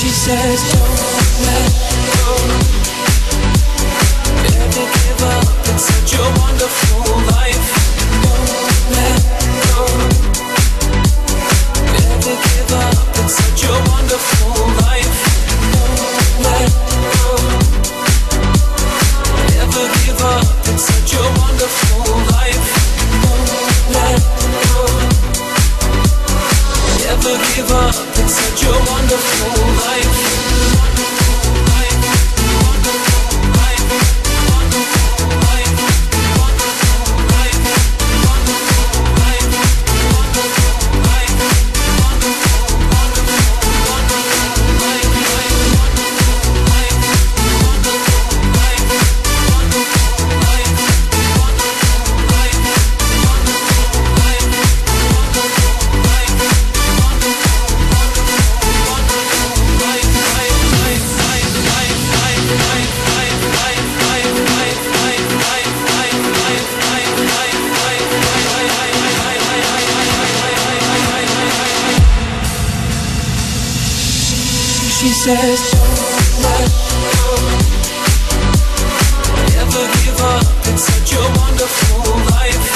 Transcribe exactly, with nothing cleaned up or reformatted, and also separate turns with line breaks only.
She says don't let go, never give up, it's such a wonderful life. Don't let go, never give up, it's such a wonderful life. Don't let go, never give up, it's such a wonderful life. Don't let go, never give up, it's such a wonderful life. She says don't let go, never give up, it's such a wonderful life.